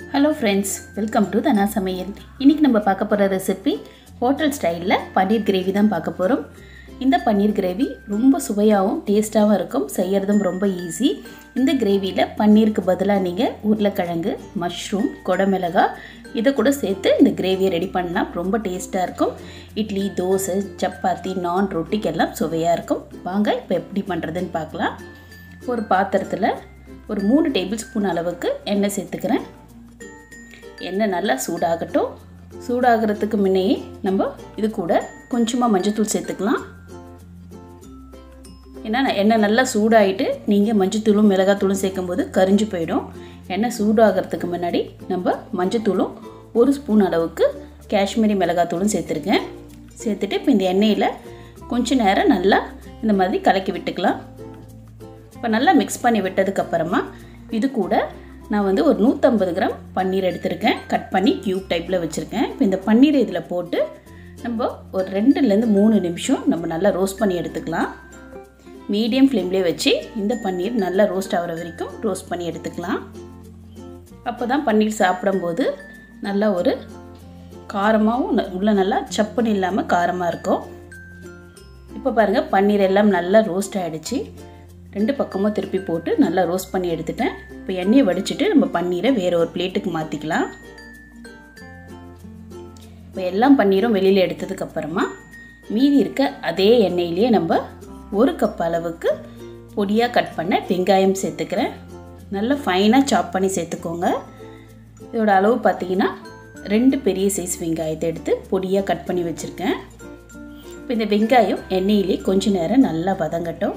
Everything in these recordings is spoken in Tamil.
Hello friends, welcome to Dhana'sSamayal. இன்னைக்கு நம்ம பார்க்க போற ரெசிபி ஹோட்டல் ஸ்டைல்ல பன்னீர் கிரேவி தான் பார்க்க போறோம். இந்த பன்னீர் கிரேவி ரொம்ப சுவையாவும் டேஸ்டாவும் இருக்கும். செய்யறதும் ரொம்ப ஈஸி. இந்த கிரேவில பன்னீருக்கு பதிலா நீங்க உருளைக்கிழங்கு, மஷ்ரூம், கொடமிளகாய் இத கூட சேர்த்து இந்த கிரேவியை ரெடி பண்ணலாம். ரொம்ப டேஸ்டா இருக்கும். இட்லி, தோசை, சப்பாத்தி, நான், ரொட்டிக்கு எல்லாம் சுவையா இருக்கும். வாங்க இப்போ எப்படி பண்றதுன்னு பார்க்கலாம். ஒரு பாத்திரத்துல ஒரு 3 டேபிள் ஸ்பூன் அளவுக்கு எண்ணெய் சேர்த்துக்கிறேன். எண்ணெய் நல்லா சூடாகட்டும். சூடாகிறதுக்கு முன்னையே நம்ம இது கூட கொஞ்சமாக மஞ்சள்தூள் சேர்த்துக்கலாம். ஏன்னா எண்ணெய் நல்லா சூடாகிட்டு நீங்கள் மஞ்சள்தூளும் மிளகாத்தூளும் சேர்க்கும்போது கரிஞ்சு போயிடும். எண்ணெய் சூடாகிறதுக்கு முன்னாடி நம்ம மஞ்சள்தூளும் 1 ஸ்பூன் அளவுக்கு காஷ்மீரி மிளகாத்தூளும் சேர்த்துருக்கேன். சேர்த்துட்டு இப்போ இந்த எண்ணெயில் கொஞ்சம் நேரம் நல்லா இந்த மாதிரி கலக்கி விட்டுக்கலாம். இப்போ நல்லா மிக்ஸ் பண்ணி விட்டதுக்கப்புறமா இது கூட நான் வந்து ஒரு 150 கிராம் பன்னீர் எடுத்திருக்கேன். கட் பண்ணி கியூப் டைப்பில் வச்சுருக்கேன். இப்போ இந்த பன்னீரை இதில் போட்டு நம்ம ஒரு 2லேருந்து 3 நிமிஷம் நம்ம நல்லா ரோஸ்ட் பண்ணி எடுத்துக்கலாம். மீடியம் ஃப்ளேம்லேயே வச்சு இந்த பன்னீர் நல்லா ரோஸ்ட் ஆகிற வரைக்கும் ரோஸ்ட் பண்ணி எடுத்துக்கலாம். அப்போ தான் பன்னீர் சாப்பிடும்போது நல்லா ஒரு காரமாகவும் உள்ள நல்லா சப்புன்னு இல்லாமல் காரமாக இருக்கும். இப்போ பாருங்கள் பன்னீர் எல்லாம் நல்லா ரோஸ்ட் ஆகிடுச்சு. 2 பக்கமும் திருப்பி போட்டு நல்லா ரோஸ்ட் பண்ணி எடுத்துட்டேன். இப்போ எண்ணெயை வடிச்சிட்டு நம்ம பன்னீரை வேறு ஒரு பிளேட்டுக்கு மாற்றிக்கலாம். இப்போ எல்லாம் பன்னீரும் வெளியில் எடுத்ததுக்கப்புறமா மீதி இருக்க அதே எண்ணெயிலேயே நம்ம 1 கப் அளவுக்கு பொடியாக கட் பண்ண வெங்காயம் சேர்த்துக்கிறேன். நல்லா ஃபைனாக சாப் பண்ணி சேர்த்துக்கோங்க. இதோட அளவு பார்த்தீங்கன்னா 2 பெரிய சைஸ் வெங்காயத்தை எடுத்து பொடியாக கட் பண்ணி வச்சுருக்கேன். இப்போ இந்த வெங்காயம் எண்ணெயிலே கொஞ்ச நேரம் நல்லா வதங்கட்டும்.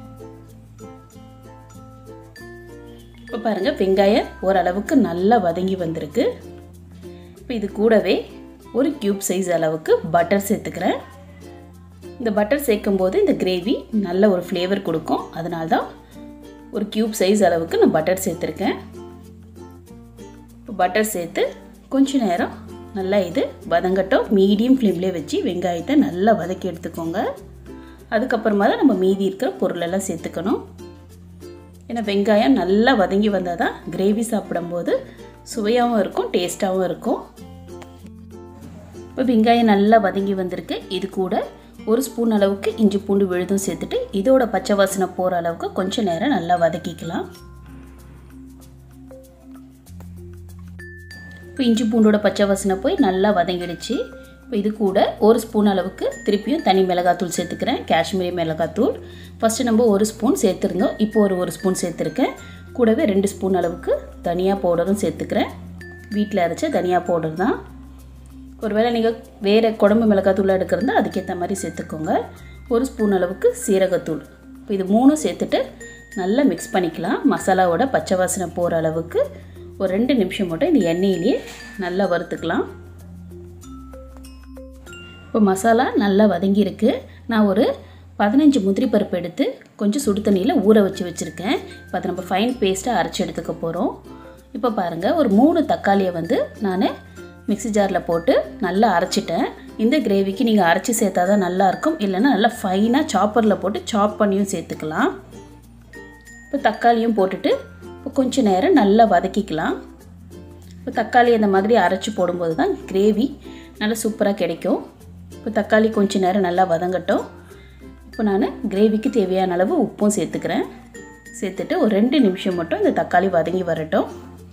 இப்போ பாருங்கள் வெங்காயம் ஓரளவுக்கு நல்லா வதங்கி வந்திருக்கு. இப்போ இது கூடவே ஒரு கியூப் சைஸ் அளவுக்கு பட்டர் சேர்த்துக்கிறேன். இந்த பட்டர் சேர்க்கும்போது இந்த கிரேவி நல்ல ஒரு ஃப்ளேவர் கொடுக்கும். அதனால தான் ஒரு கியூப் சைஸ் அளவுக்கு நான் பட்டர் சேர்த்துருக்கேன். இப்போ பட்டர் சேர்த்து கொஞ்ச நேரம் நல்லா இது வதங்கட்டும். மீடியம் ஃப்ளேம்லேயே வச்சு வெங்காயத்தை நல்லா வதக்கி எடுத்துக்கோங்க. அதுக்கப்புறமா தான் நம்ம மீதி இருக்கிற பொருளெல்லாம் சேர்த்துக்கணும். ஏன்னா வெங்காயம் நல்லா வதங்கி வந்தால் தான் கிரேவி சாப்பிடும்போது சுவையாகவும் இருக்கும், டேஸ்ட்டாகவும் இருக்கும். இப்போ வெங்காயம் நல்லா வதங்கி வந்திருக்கு. இது கூட 1 ஸ்பூன் அளவுக்கு இஞ்சி பூண்டு விழுதும் சேர்த்துட்டு இதோட பச்சை வாசனை போகிற அளவுக்கு கொஞ்சம் நேரம் நல்லா வதக்கிக்கலாம். இப்போ இஞ்சி பூண்டோட பச்சை வாசனை போய் நல்லா வதங்கிடுச்சு. இப்போ இது கூட 1 ஸ்பூன் அளவுக்கு திருப்பியும் தனி மிளகாத்தூள் சேர்த்துக்கிறேன். காஷ்மீரி மிளகாத்தூள் ஃபஸ்ட்டு நம்ம 1 ஸ்பூன் சேர்த்துருந்தோம். இப்போ ஒரு ஸ்பூன் சேர்த்துருக்கேன். கூடவே 2 ஸ்பூன் அளவுக்கு தனியா பவுடரும் சேர்த்துக்கிறேன். வீட்டில் அரைச்ச தனியா பவுடர் தான். ஒருவேளை நீங்கள் வேறு குழம்பு மிளகாத்தூளாக எடுக்கிறதா அதுக்கேற்ற மாதிரி சேர்த்துக்கோங்க. 1 ஸ்பூன் அளவுக்கு சீரகத்தூள். இப்போ இது 3 சேர்த்துட்டு நல்லா மிக்ஸ் பண்ணிக்கலாம். மசாலாவோட பச்சை வாசனை போகிற அளவுக்கு ஒரு 2 நிமிஷம் மட்டும் இந்த எண்ணெயிலேயே நல்லா வறுத்துக்கலாம். இப்போ மசாலா நல்லா வதங்கியிருக்கு. நான் ஒரு 15 முந்திரி பருப்பு எடுத்து கொஞ்சம் சுடு தண்ணியில் ஊற வச்சுருக்கேன். இப்போ அதை நம்ம ஃபைன் பேஸ்ட்டாக அரைச்சி எடுத்துக்க போகிறோம். இப்போ பாருங்கள் ஒரு 3 தக்காளியை வந்து நான் மிக்ஸி ஜாரில் போட்டு நல்லா அரைச்சிட்டேன். இந்த கிரேவிக்கு நீங்கள் அரைச்சி சேர்த்தா தான் நல்லாயிருக்கும். இல்லைன்னா நல்லா ஃபைனாக சாப்பரில் போட்டு சாப் பண்ணியும் சேர்த்துக்கலாம். இப்போ தக்காளியும் போட்டுட்டு இப்போ கொஞ்சம் நேரம் நல்லா வதக்கிக்கலாம். இப்போ தக்காளி அந்த மாதிரி அரைச்சி போடும்போது தான் கிரேவி நல்லா சூப்பராக கிடைக்கும். இப்போ தக்காளி கொஞ்சம் நேரம் நல்லா வதங்கட்டும். இப்போ நான் கிரேவிக்கு தேவையான அளவு உப்பும் சேர்த்துக்கிறேன். சேர்த்துட்டு ஒரு 2 நிமிஷம் மட்டும் இந்த தக்காளி வதங்கி வரட்டும்.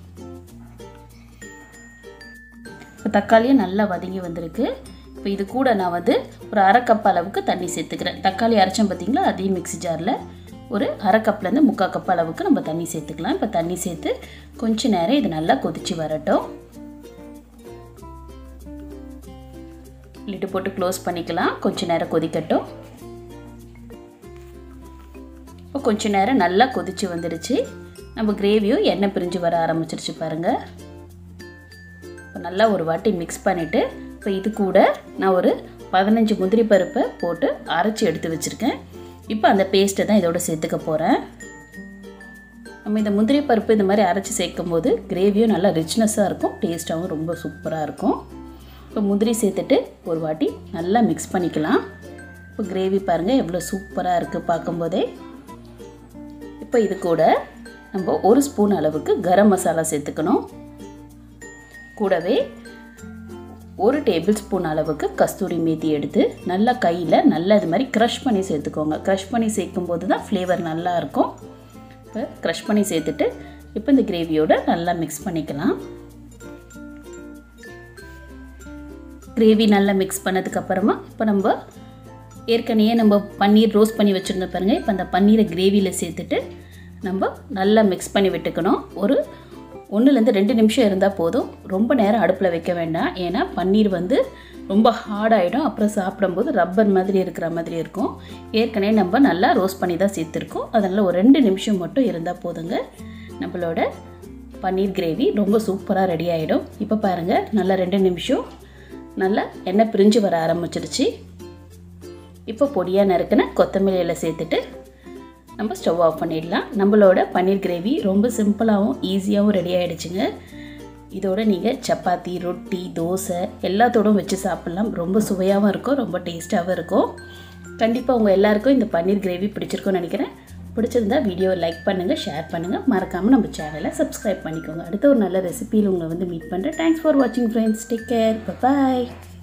இப்போ தக்காளியும் நல்லா வதங்கி வந்திருக்கு. இப்போ இது கூட நான் வந்து ஒரு 1/2 கப் அளவுக்கு தண்ணி சேர்த்துக்கிறேன். தக்காளி அரைச்சோம் பார்த்தீங்களா, அதே மிக்ஸி ஜாரில் ஒரு 1/2 கப்லேருந்து 3/4 கப் அளவுக்கு நம்ம தண்ணி சேர்த்துக்கலாம். இப்போ தண்ணி சேர்த்து கொஞ்சம் நேரம் இது நல்லா கொதிச்சு வரட்டும். லிட்டு போட்டு க்ளோஸ் பண்ணிக்கலாம். கொஞ்சம் நேரம் கொதிக்கட்டும். இப்போ கொஞ்சம் நேரம் நல்லா கொதிச்சு வந்துடுச்சு. நம்ம கிரேவியும் எண்ணெய் பிரிஞ்சு வர ஆரம்பிச்சிருச்சு பாருங்கள். இப்போ நல்லா ஒரு வாட்டி மிக்ஸ் பண்ணிவிட்டு இப்போ இது கூட நான் ஒரு 15 முந்திரி பருப்பை போட்டு அரைச்சி எடுத்து வச்சுருக்கேன். இப்போ அந்த பேஸ்ட்டை தான் இதோட சேர்த்துக்க போகிறேன். நம்ம இந்த முந்திரி பருப்பு இந்த மாதிரி அரைச்சி சேர்க்கும் போது கிரேவியும் நல்லா ரிச்னஸாக இருக்கும், டேஸ்ட்டாகவும் ரொம்ப சூப்பராக இருக்கும். இப்போ முந்திரி சேர்த்துட்டு ஒரு வாட்டி நல்லா மிக்ஸ் பண்ணிக்கலாம். இப்போ கிரேவி பாருங்கள் எவ்வளோ சூப்பராக இருக்குது பார்க்கும்போதே. இப்போ இது கூட நம்ம 1 ஸ்பூன் அளவுக்கு கரம் மசாலா சேர்த்துக்கணும். கூடவே 1 டேபிள் ஸ்பூன் அளவுக்கு கஸ்தூரி மேத்தி எடுத்து நல்லா கையில் நல்லா இது மாதிரி க்ரஷ் பண்ணி சேர்த்துக்கோங்க. க்ரஷ் பண்ணி சேர்க்கும்போது தான் ஃப்ளேவர் நல்லாயிருக்கும். இப்போ க்ரஷ் பண்ணி சேர்த்துட்டு இப்போ இந்த கிரேவியோட நல்லா மிக்ஸ் பண்ணிக்கலாம். கிரேவி நல்லா மிக்ஸ் பண்ணதுக்கப்புறமா இப்போ நம்ம ஏற்கனவே நம்ம பன்னீர் ரோஸ்ட் பண்ணி வச்சுருந்தோம் பாருங்கள். இப்போ அந்த பன்னீரை கிரேவியில் சேர்த்துட்டு நம்ம நல்லா மிக்ஸ் பண்ணி விட்டுக்கணும். ஒரு 1-2 நிமிஷம் இருந்தால் போதும். ரொம்ப நேரம் அடுப்பில் வைக்க வேண்டாம். ஏன்னா பன்னீர் வந்து ரொம்ப ஹார்டாகிடும். அப்புறம் சாப்பிடும்போது ரப்பர் மாதிரி இருக்கிற மாதிரி இருக்கும். ஏற்கனவே நம்ம நல்லா ரோஸ்ட் பண்ணி தான் சேர்த்துருக்கோம். அதனால் ஒரு 2 நிமிஷம் மட்டும் இருந்தால் போதுங்க. நம்மளோட பன்னீர் கிரேவி ரொம்ப சூப்பராக ரெடி ஆகிடும். இப்போ பாருங்கள் நல்லா 2 நிமிஷம் நல்லா எண்ணெய் பிரிஞ்சு வர ஆரம்பிச்சிருச்சு. இப்போ பொடியாக நறுக்கின கொத்தமல்லி இலை சேர்த்துட்டு நம்ம ஸ்டவ் ஆஃப் பண்ணிடலாம். நம்மளோட பன்னீர் கிரேவி ரொம்ப சிம்பிளாகவும் ஈஸியாகவும் ரெடி ஆகிடுச்சுங்க. இதோட நீங்கள் சப்பாத்தி, ரொட்டி, தோசை எல்லாத்தோடும் வச்சு சாப்பிட்லாம். ரொம்ப சுவையாகவும் இருக்கும், ரொம்ப டேஸ்ட்டாகவும் இருக்கும். கண்டிப்பாக உங்கள் எல்லாருக்கும் இந்த பன்னீர் கிரேவி பிடிச்சிருக்கும்னு நினைக்கிறேன். பிடிச்சிருந்தா வீடியோவை லைக் பண்ணுங்கள், ஷேர் பண்ணுங்கள். மறக்காமல் நம்ம சேனலை சப்ஸ்கிரைப் பண்ணிக்கோங்க. அடுத்த ஒரு நல்ல ரெசிபியில் உங்களை வந்து மீட் பண்ணுறேன். தேங்க்ஸ் ஃபார் வாட்சிங் ஃப்ரெண்ட்ஸ். Take care. பாய்.